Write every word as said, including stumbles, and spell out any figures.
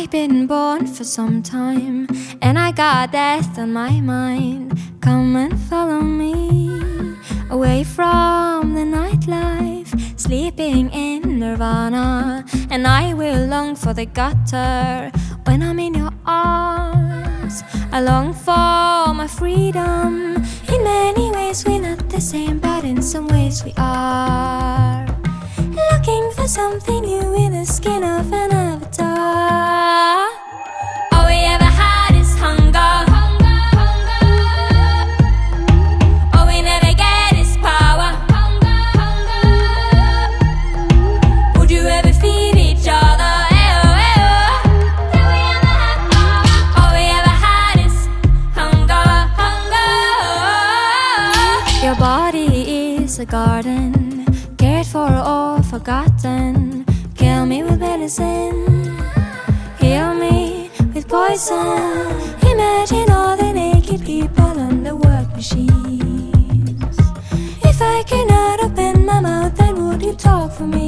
I've been born for some time, and I got death on my mind. Come and follow me, away from the nightlife, sleeping in nirvana. And I will long for the gutter when I'm in your arms. I long for my freedom. In many ways we're not the same, but in some ways we are. Looking for something new in the skin of an avatar. All we ever had is hunger. All we never get is power. Would you ever feed each other? All we ever had is hunger, hunger. Your body is a garden, cared for or forgotten. Kill me with medicine, heal me with poison. Imagine all the naked people on the work machines. If I cannot open my mouth, then would you talk for me?